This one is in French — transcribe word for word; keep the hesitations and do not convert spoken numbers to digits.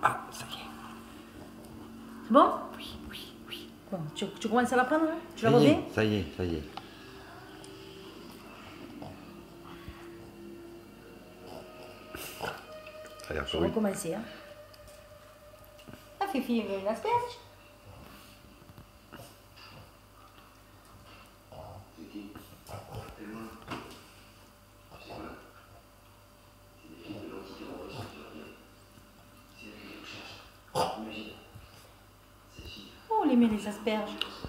Ah, ça y est. C'est bon? Oui, oui, oui. Bon, tu, tu commences à la prendre, hein? Tu la Ça y remets? est, ça y est, ça y est. Allez, Je encore vais une. recommencer, hein. Ah, Fifi, il veut une asperge? Oh, les met les asperges.